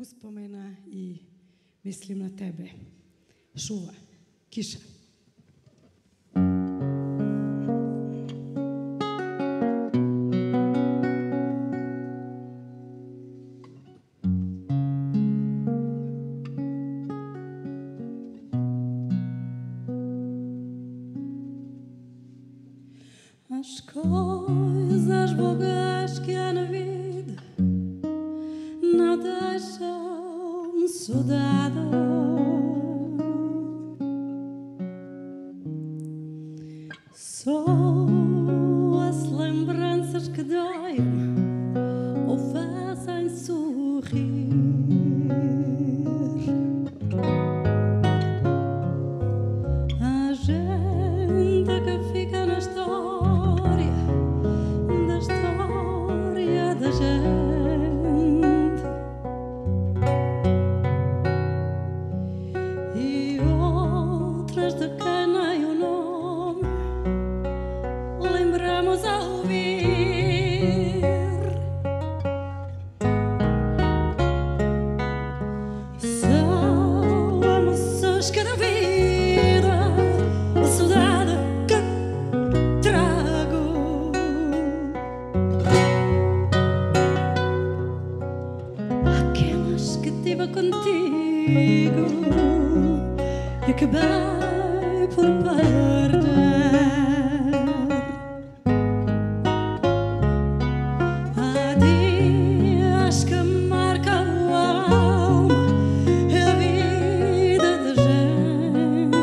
uspomena i mislim na tebe. Šuva, kiša. As coisas boas que há na vida não deixam saudade. Só as lembranças que doem ou fazem sorrir. A gente que fica na história da gente e outras de quem nem o nome lembramos a ouvir. São emoções que da vida, a saudade que trago. Aquelas que tive contigo e acabei por perder. Há dias que marcam a alma e a vida da gente,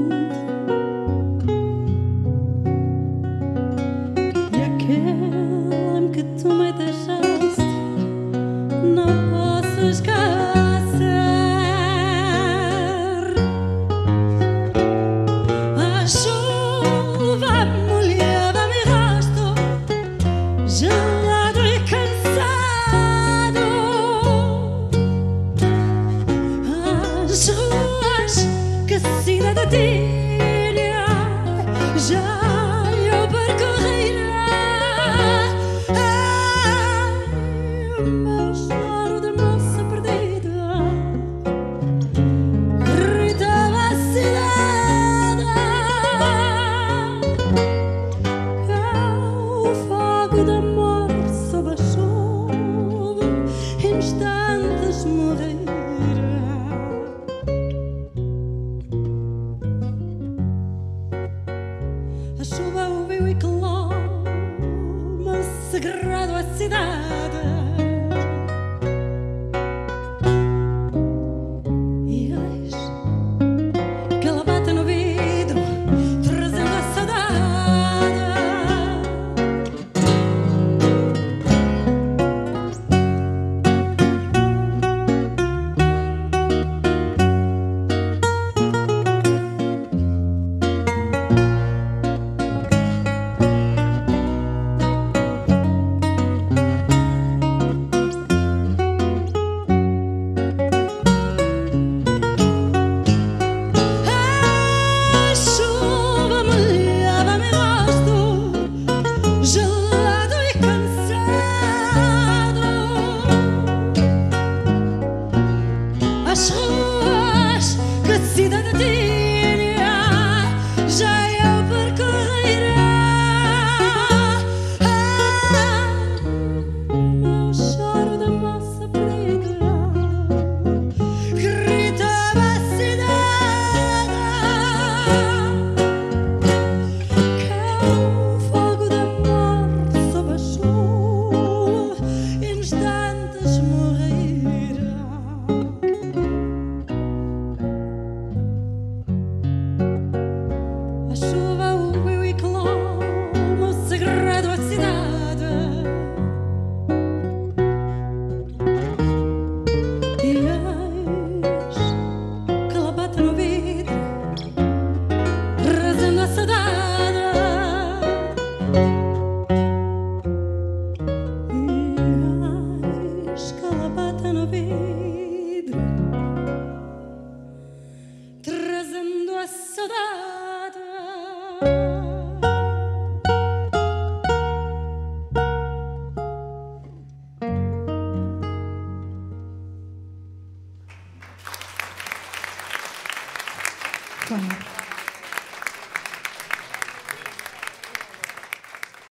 e aquele que tu me deixaste não posso esquecer. A chuva molhava-me o rosto, gelado e cansado. As ruas que a cidade tinha já eu percorrera. Ai, o meu choro de moça perdida gritava a cidade. O fogo de amor sob a chuva instantes morrera. A chuva ouviu e calou-me sagrado a cidade. E eis que ela bate no vidro, trazendo a saudade. A chuva molhava-me o rosto, gelado e cansado. As ruas que a cidade tinha já eu percorrera. Meu choro de moça perdida gritava a cidade. Que o fogo de amor sob a chuva instantes morrera. A chuva ouviu e calou-me o segredo à cidade. E eis que ela bate no vidro, trazendo a saudade. E eis que ela bate no vidro, trazendo a saudade. Hvala.